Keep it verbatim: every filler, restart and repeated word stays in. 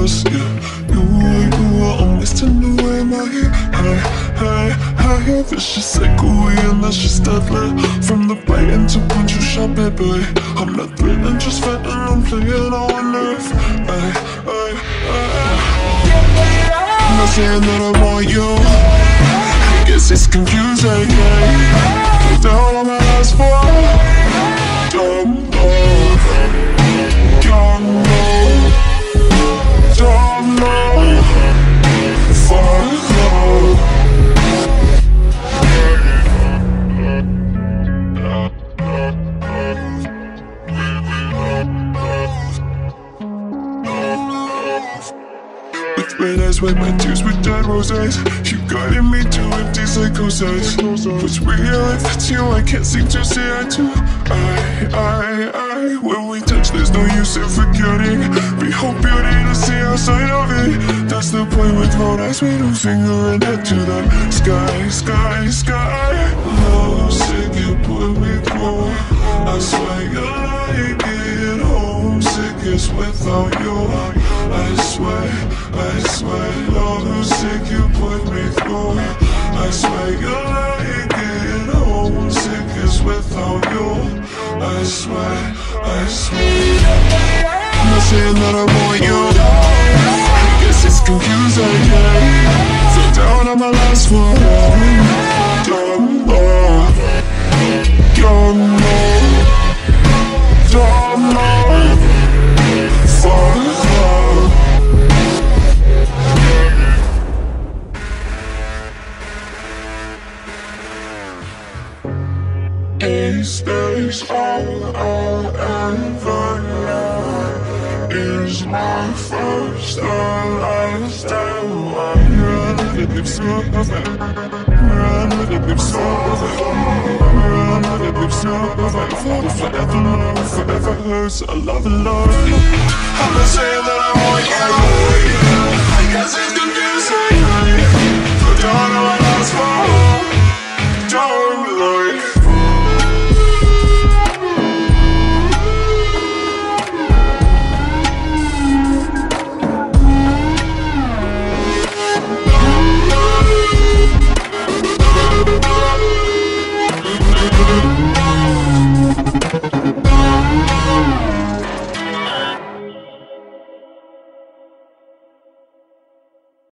us, yeah. You, you are always turning away my head. Hey, hey, hey, vicious cycle, and that's just deadly. From the blatant to punch you shot, baby. I'm not threatening, just fighting, I'm playing on nerve. Hey, hey, hey. I'm not saying that I want you, I guess it's confusing, yeah. Down on my last fall, dumb love, young love, dumb love, fuck love. With red eyes, wipe my tears with dead roses. You guided me to empty psychosis. What's real if it's you? I can't seem to say I do. I, I, I. When we touch, there's no use in forgetting. We hope beauty to see outside of it. That's the point with road eyes, middle finger and head to the sky, sky, sky. Love sick, you put me through. I swear you're like it. Homesick is without you. I swear, I swear, Lord, who's sick, you put me through. I swear you're like it, homesick is without you. I swear, I swear. I'm not saying that I want you, I guess it's confusing, yeah. So down on my last one, dumb love, young love, dumb love, fuck love. Is this all I'll ever know? Is my first and last time I run with it so perfect. Run with it so perfect. Run with it so perfect. For forever, forever hurts. I love and love. I'm not saying that I want you, I guess it's confusing.